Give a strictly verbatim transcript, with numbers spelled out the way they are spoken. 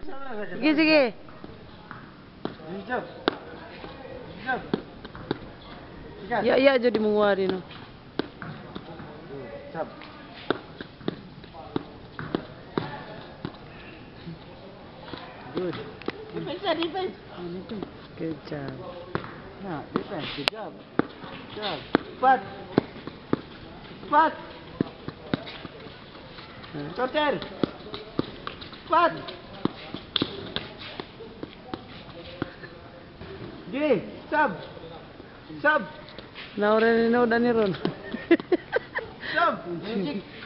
Sige, sige. Jump. Jump. Ya, ya, jadi menguari no. Jump. Good. Defense, defense. Good job. Nah, defense. Good job. Good job. Cepat. Cepat. Counter. Cepat. Gini, sub. Sub. Nauran ni Naudan ni Ron. Sub.